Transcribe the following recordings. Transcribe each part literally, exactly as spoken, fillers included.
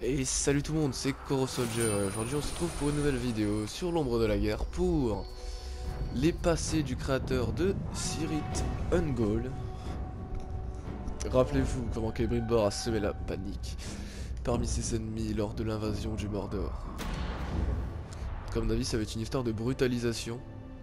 Et salut tout le monde, c'est KoroSoldier. Aujourd'hui on se retrouve pour une nouvelle vidéo sur l'ombre de la guerre pour les passés du créateur de Cirith Ungol. Rappelez-vous comment Celebrimbor a semé la panique parmi ses ennemis lors de l'invasion du Mordor. Comme d'avis, ça va être une histoire de brutalisation.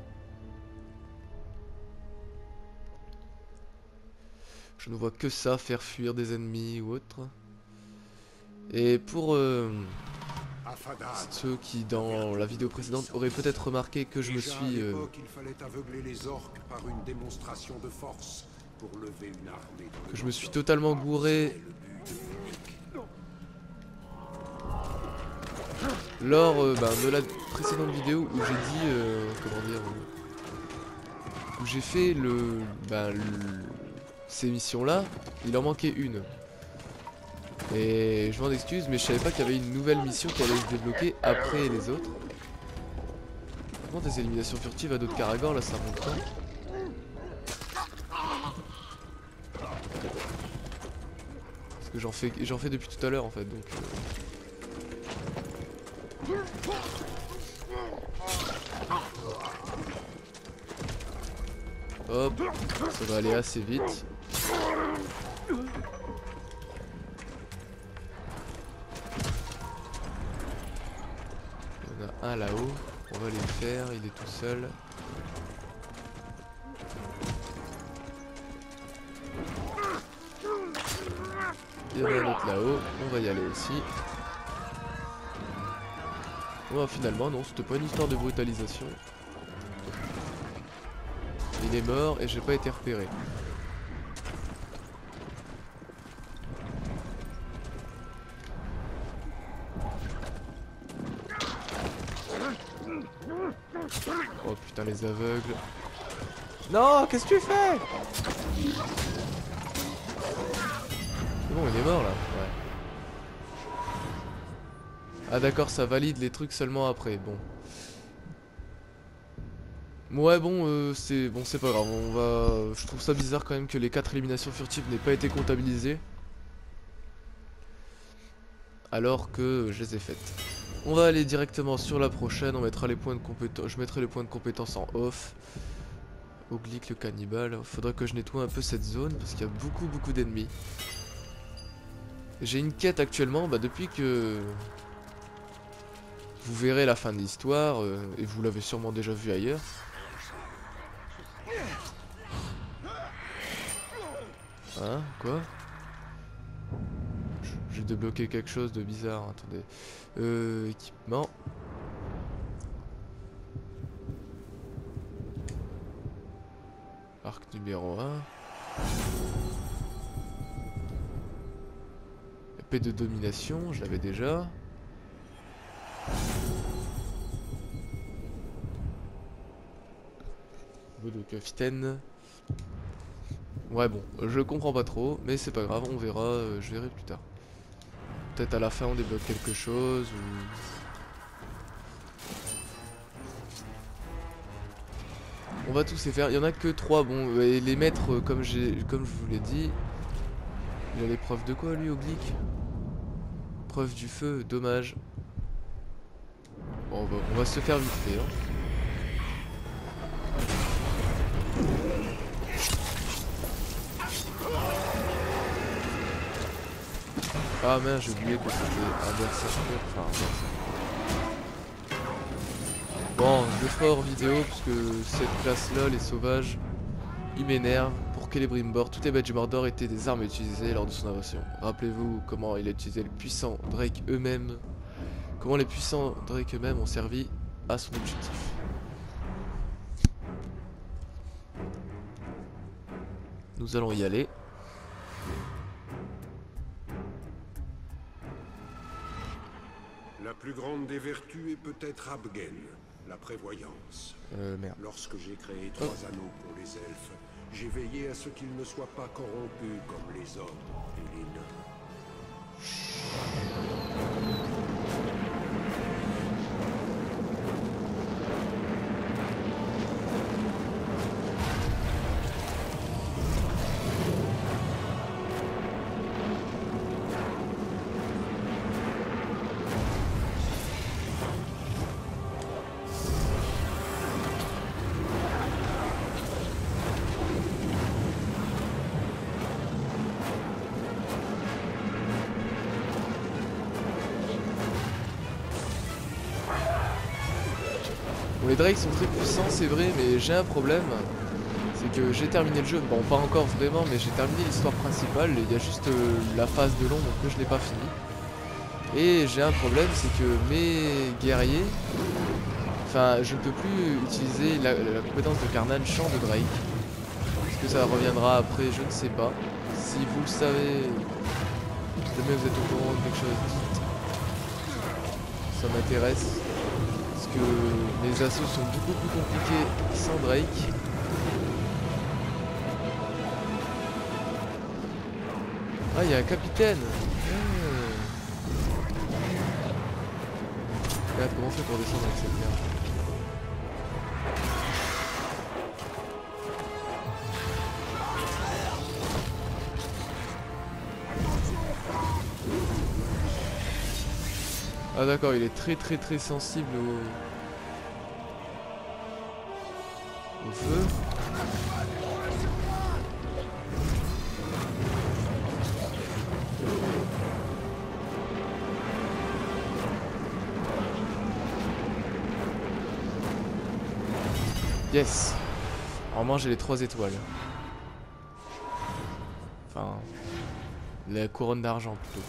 Je ne vois que ça, faire fuir des ennemis ou autre. Et pour euh, ceux qui dans la vidéo précédente auraient peut-être remarqué que je me suis euh, il fallait aveugler les orques par une démonstration de force pour lever une armée que je me suis totalement gouré lors euh, ben, de la précédente vidéo où j'ai dit euh, comment dire où j'ai fait le, ben, le ces missions là, il en manquait une. Et je m'en excuse, mais je savais pas qu'il y avait une nouvelle mission qui allait se débloquer après les autres. Comment des éliminations furtives à d'autres Karagor, là ça remonte pas. Parce que j'en fais, j'en fais depuis tout à l'heure en fait, donc... Euh... Hop, ça va aller assez vite. Un là-haut, on va les faire, il est tout seul. Il y en a un autre là-haut, on va y aller aussi. Bon, finalement, non, c'était pas une histoire de brutalisation. Il est mort et j'ai pas été repéré. Oh putain, les aveugles. Non, qu'est-ce que tu fais? C'est bon, il est mort là. Ouais. Ah d'accord, ça valide les trucs seulement après. Bon. Ouais, bon, euh, c'est bon, c'est pas grave. On va. Je trouve ça bizarre quand même que les quatre éliminations furtives n'aient pas été comptabilisées, alors que je les ai faites. On va aller directement sur la prochaine. On mettra les points de compétence. Je mettrai les points de compétence en off. Oglic le cannibale. Faudrait que je nettoie un peu cette zone parce qu'il y a beaucoup beaucoup d'ennemis. J'ai une quête actuellement, bah depuis que vous verrez la fin de l'histoire, euh, et vous l'avez sûrement déjà vu ailleurs. Hein? Quoi? J'ai débloqué quelque chose de bizarre, attendez. Euh, équipement. Arc numéro un. Épée de domination, je l'avais déjà. Beau de Kaften. Ouais bon, je comprends pas trop, mais c'est pas grave, on verra, euh, je verrai plus tard. Peut-être à la fin on débloque quelque chose ou... On va tous les faire, il y en a que trois, bon, et les mettre euh, comme j'ai, comme je vous l'ai dit. Il a l'épreuve de quoi lui, Oblique? Preuve du feu, dommage. Bon, on va, on va se faire vite fait, hein. Ah mince, j'ai oublié que c'était un berserker, enfin un berserker. Bon, je le ferai hors vidéo parce que cette classe là, les sauvages, ils m'énervent. Pour Celebrimbor, toutes les bêtes du Mordor étaient des armes utilisées lors de son invasion. Rappelez-vous comment il a utilisé les puissants Drake eux-mêmes. Comment les puissants Drake eux-mêmes ont servi à son objectif. Nous allons y aller. La plus grande des vertus est peut-être Abgen, la prévoyance. Euh, merde. Lorsque j'ai créé trois oh. anneaux pour les elfes, j'ai veillé à ce qu'ils ne soient pas corrompus comme les hommes et les nains. les Drakes sont très puissants, c'est vrai, mais j'ai un problème. C'est que j'ai terminé le jeu, bon pas encore vraiment, mais j'ai terminé l'histoire principale. Il y a juste euh, la phase de l'ombre que je n'ai pas fini. Et j'ai un problème, c'est que mes guerriers... Enfin, je ne peux plus utiliser la, la compétence de Carnage champ de Drake. Est-ce que ça reviendra après? Je ne sais pas. Si vous le savez, jamais vous êtes au courant de quelque chose, dites. Ça m'intéresse. Parce que mes assauts sont beaucoup plus compliqués sans Drake. Ah, il y a un capitaine. Mmh. Regarde comment on fait pour descendre avec cette merde. Ah d'accord, il est très très très sensible au, au feu. Yes. Normalement j'ai les trois étoiles. Enfin, la couronne d'argent plutôt.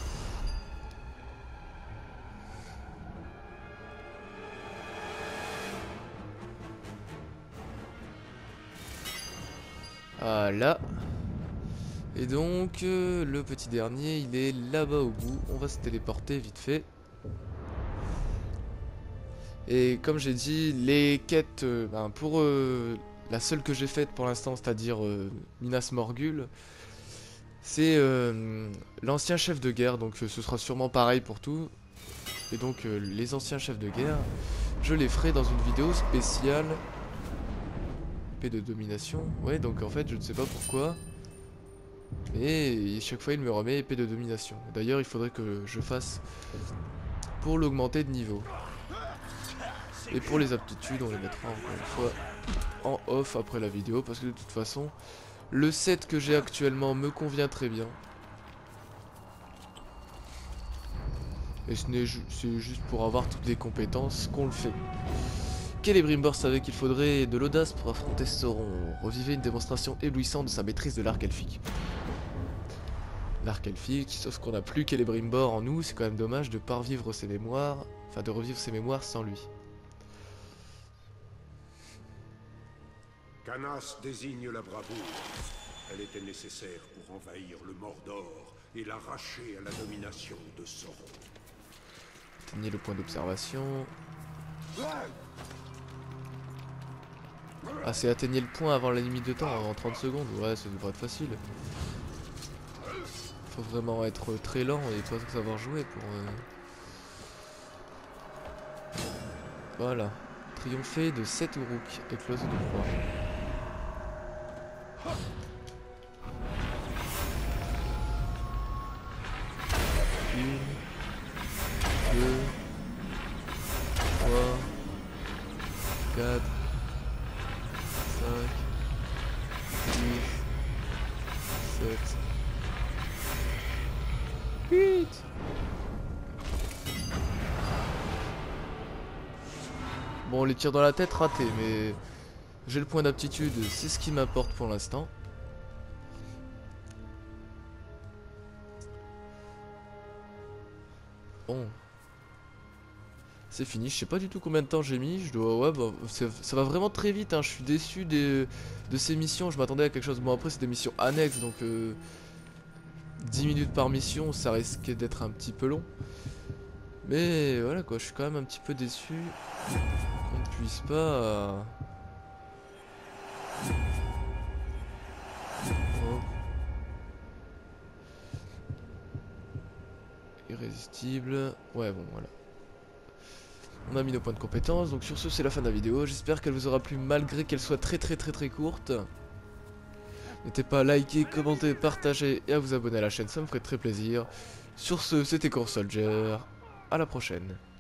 Voilà. Et donc, euh, le petit dernier, il est là-bas au bout. On va se téléporter vite fait. Et comme j'ai dit, les quêtes, euh, ben, pour euh, la seule que j'ai faite pour l'instant, c'est-à-dire euh, Minas Morgul, c'est euh, l'ancien chef de guerre. Donc euh, ce sera sûrement pareil pour tout. Et donc euh, les anciens chefs de guerre, je les ferai dans une vidéo spéciale. Épée de domination. Ouais, donc en fait, je ne sais pas pourquoi. Mais chaque fois, il me remet épée de domination. D'ailleurs, il faudrait que je fasse pour l'augmenter de niveau. Et pour les aptitudes, on les mettra encore une fois en off après la vidéo. Parce que de toute façon, le set que j'ai actuellement me convient très bien. Et ce n'est ju c'est juste pour avoir toutes les compétences qu'on le fait. Celebrimbor savait qu'il faudrait de l'audace pour affronter Sauron. Revivez une démonstration éblouissante de sa maîtrise de l'arc elfique. L'arc elfique, sauf qu'on n'a plus Celebrimbor en nous, c'est quand même dommage de pas revivre ses mémoires, enfin de revivre ses mémoires sans lui. Canas désigne la bravoure. Elle était nécessaire pour envahir le Mordor et l'arracher à la domination de Sauron. Atteignez le point d'observation. Ah, c'est atteignez le point avant la limite de temps, en trente secondes. Ouais, ça devrait être facile. Faut vraiment être très lent et pas savoir jouer pour... Euh... Voilà. Triompher de sept Uruk avec l'oiseau de proie. Une, deux, trois, quatre, cinq, six, sept, huit. Bon, les tirs dans la tête ratés, mais j'ai le point d'aptitude, c'est ce qui m'importe pour l'instant. Bon. C'est fini, je sais pas du tout combien de temps j'ai mis, je dois... Ouais, bah, ça va vraiment très vite, hein. Je suis déçu des, de ces missions, je m'attendais à quelque chose... Bon, après c'est des missions annexes, donc... Euh, dix minutes par mission, ça risquait d'être un petit peu long. Mais voilà quoi, je suis quand même un petit peu déçu qu'on ne puisse pas... Euh... Oh. Irrésistible. Ouais, bon, voilà. On a mis nos points de compétence, donc sur ce c'est la fin de la vidéo. J'espère qu'elle vous aura plu malgré qu'elle soit très très très très courte. N'hésitez pas à liker, commenter, partager et à vous abonner à la chaîne, ça me ferait très plaisir. Sur ce, c'était Core Soldier, à la prochaine.